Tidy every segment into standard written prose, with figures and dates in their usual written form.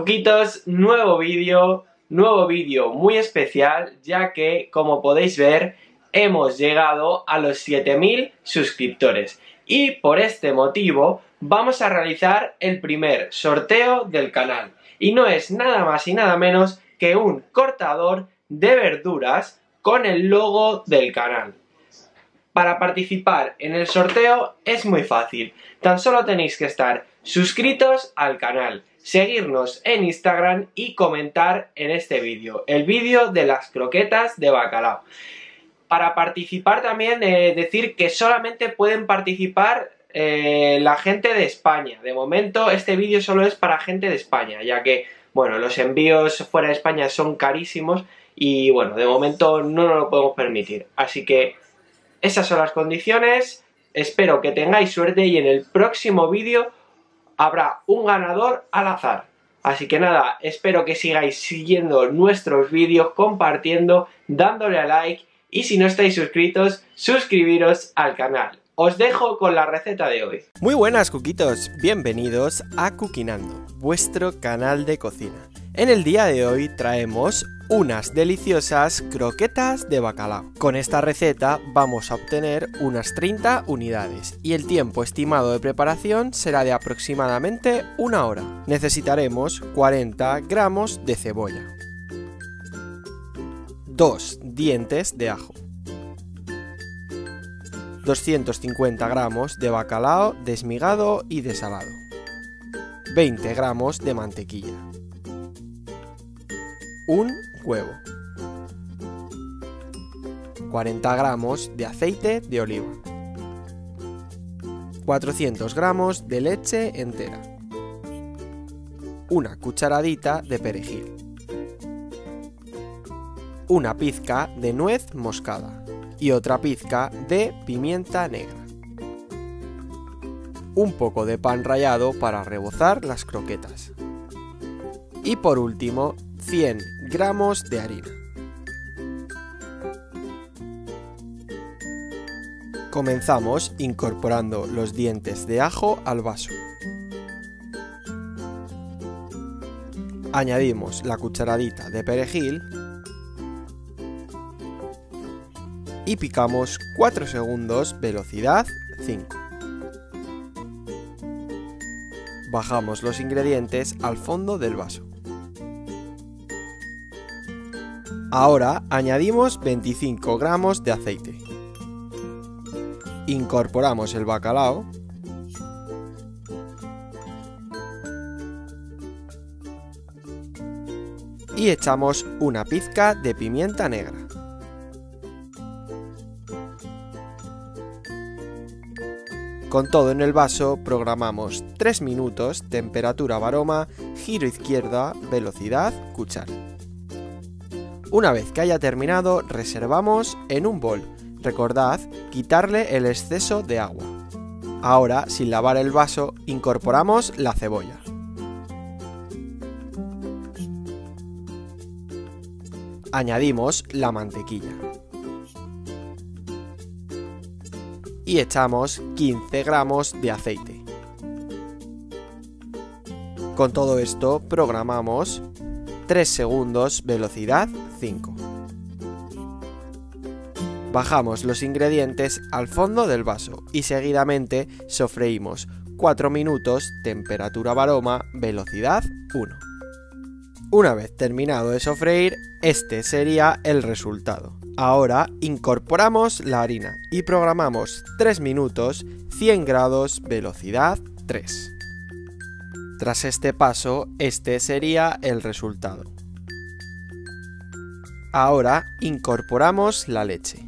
Cuquitos, nuevo vídeo muy especial, ya que, como podéis ver, hemos llegado a los 7000 suscriptores. Y por este motivo vamos a realizar el primer sorteo del canal. Y no es nada más y nada menos que un cortador de verduras con el logo del canal. Para participar en el sorteo es muy fácil, tan solo tenéis que estar suscritos al canal, seguirnos en Instagram y comentar en este vídeo, el vídeo de las croquetas de bacalao. Para participar también decir que solamente pueden participar la gente de España. De momento este vídeo solo es para gente de España, ya que bueno, los envíos fuera de España son carísimos y bueno, de momento no nos lo podemos permitir. Así que esas son las condiciones, espero que tengáis suerte y en el próximo vídeo habrá un ganador al azar. Así que nada, espero que sigáis siguiendo nuestros vídeos, compartiendo, dándole a like y si no estáis suscritos, suscribiros al canal. Os dejo con la receta de hoy. Muy buenas, cuquitos, bienvenidos a Cuquinando, vuestro canal de cocina. En el día de hoy traemos unas deliciosas croquetas de bacalao. Con esta receta vamos a obtener unas 30 unidades y el tiempo estimado de preparación será de aproximadamente 1 hora. Necesitaremos 40 gramos de cebolla, 2 dientes de ajo, 250 gramos de bacalao desmigado y desalado, 20 gramos de mantequilla, un huevo, 40 gramos de aceite de oliva, 400 gramos de leche entera, una cucharadita de perejil, una pizca de nuez moscada y otra pizca de pimienta negra, un poco de pan rallado para rebozar las croquetas y por último 100 gramos de harina. Comenzamos incorporando los dientes de ajo al vaso. Añadimos la cucharadita de perejil y picamos 4 segundos, velocidad 5. Bajamos los ingredientes al fondo del vaso. Ahora añadimos 25 gramos de aceite. Incorporamos el bacalao y echamos una pizca de pimienta negra. Con todo en el vaso programamos 3 minutos, temperatura varoma, giro izquierda, velocidad, cuchara. Una vez que haya terminado, reservamos en un bol. Recordad quitarle el exceso de agua. Ahora, sin lavar el vaso, incorporamos la cebolla. Añadimos la mantequilla. Y echamos 15 gramos de aceite. Con todo esto programamos 3 segundos, velocidad 5. Bajamos los ingredientes al fondo del vaso y seguidamente sofreímos 4 minutos, temperatura varoma, velocidad 1. Una vez terminado de sofreír, este sería el resultado. Ahora incorporamos la harina y programamos 3 minutos, 100 grados, velocidad 3. Tras este paso, este sería el resultado. Ahora incorporamos la leche.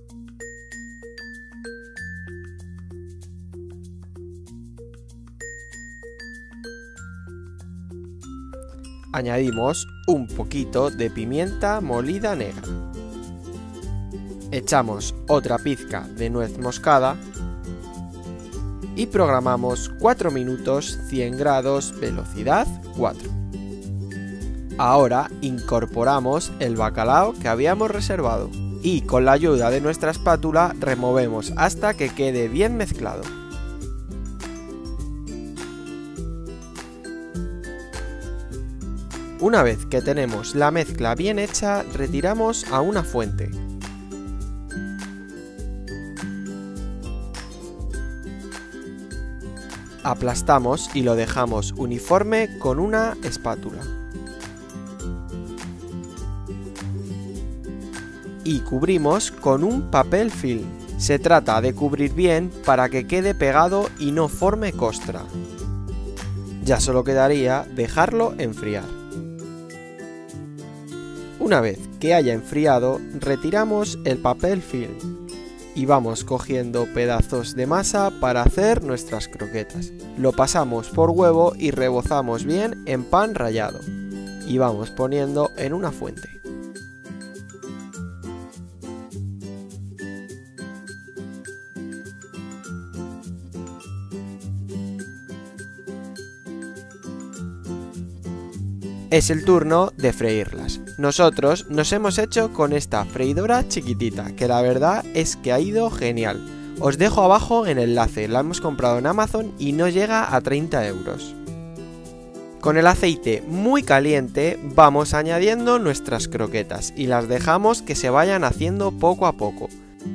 Añadimos un poquito de pimienta molida negra. Echamos otra pizca de nuez moscada y programamos 4 minutos, 100 grados, velocidad 4. Ahora incorporamos el bacalao que habíamos reservado y con la ayuda de nuestra espátula removemos hasta que quede bien mezclado. Una vez que tenemos la mezcla bien hecha, retiramos a una fuente. Aplastamos y lo dejamos uniforme con una espátula. Y cubrimos con un papel film. Se trata de cubrir bien para que quede pegado y no forme costra. Ya solo quedaría dejarlo enfriar. Una vez que haya enfriado, retiramos el papel film y vamos cogiendo pedazos de masa para hacer nuestras croquetas. Lo pasamos por huevo y rebozamos bien en pan rallado y vamos poniendo en una fuente. Es el turno de freírlas. Nosotros nos hemos hecho con esta freidora chiquitita, que la verdad es que ha ido genial. Os dejo abajo el enlace, la hemos comprado en Amazon y no llega a 30 euros. Con el aceite muy caliente vamos añadiendo nuestras croquetas y las dejamos que se vayan haciendo poco a poco.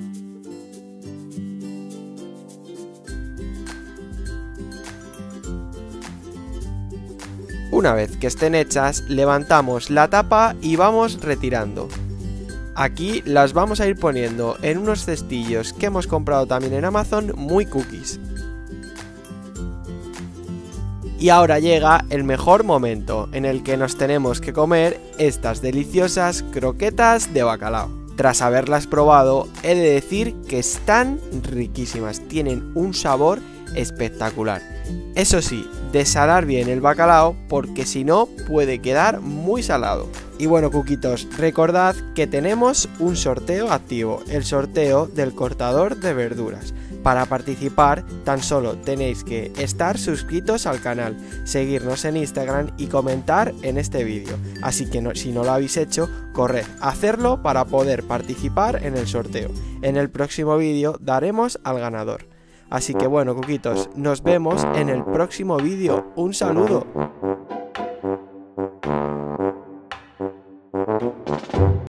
Una vez que estén hechas, levantamos la tapa y vamos retirando. Aquí las vamos a ir poniendo en unos cestillos que hemos comprado también en Amazon, muy cookies. Y ahora llega el mejor momento en el que nos tenemos que comer estas deliciosas croquetas de bacalao. Tras haberlas probado, he de decir que están riquísimas, tienen un sabor espectacular. Eso sí, desalar bien el bacalao porque si no puede quedar muy salado. Y bueno, cuquitos, recordad que tenemos un sorteo activo, el sorteo del cortador de verduras. Para participar tan solo tenéis que estar suscritos al canal, seguirnos en Instagram y comentar en este vídeo. Así que si no lo habéis hecho, corred a hacerlo para poder participar en el sorteo. En el próximo vídeo daremos al ganador. Así que bueno, cuquitos, nos vemos en el próximo vídeo. ¡Un saludo!